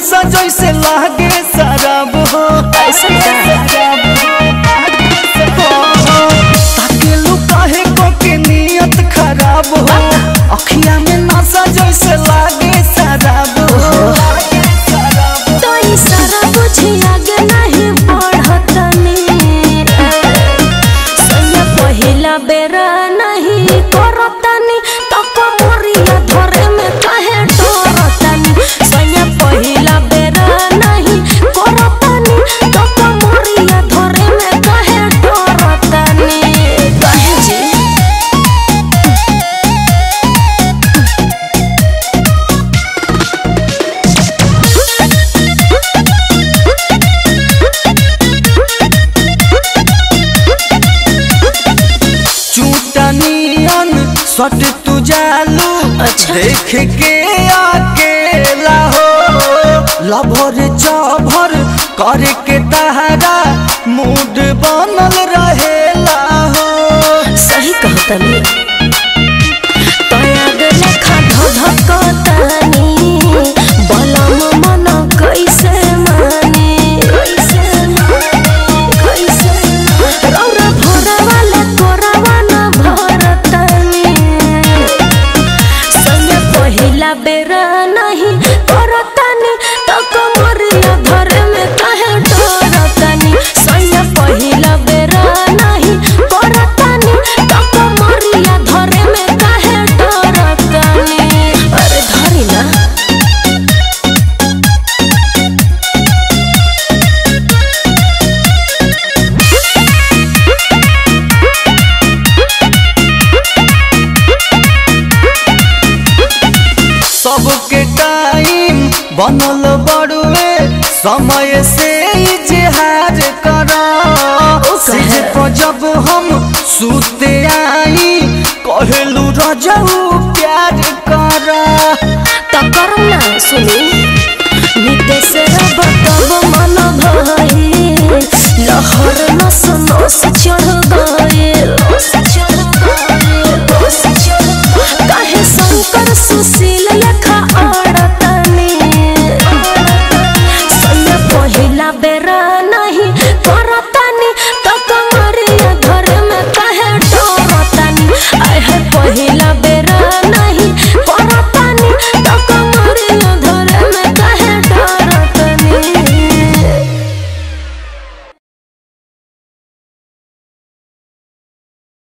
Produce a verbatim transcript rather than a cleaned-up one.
नशा जैसे लागे शराब हो ताके लुकाहे को के नियत खराब हो अखिया में नशा जैसे लागे शराब हो तो इशारा बुझी आगे नहीं बढ़तनी सैया पहिला बेरा नहीं करतनी तो कमरिया धरे में काहे डरतनी सैया पहिला बेरा नहीं करतनी तो कमरिया धरे में काहे डरतनी काहे जी सट तू जालू अच्छा। देख के अकेला हो लभर चभर करे के तहरा मूड बनल रहेला हो सही कहतनी तया गले खाधा धकतनी बलम मन कैसे माने कैसे माने कैसे रौरा भोरा वाला तोरावा न भरतनी सैया पहिला बेरा नहीं करतनी तो कमरिया धरे में काहे डरतनी सैया पहिला बेरा नहीं करतनी तो कमरिया धरे में काहे डरतनी अरे धरी ना सबके टाइम बनल बड़ुए समय से इजहार करा सिज पर जब हम सुते आई कहलू रजऊ प्यार करा तो करना सुनी नितेश रब तब मन भाई लहर नस नस चढ़ गए काहे शंकर सुशील लेखा अड़तनी सैया पहिला बेरा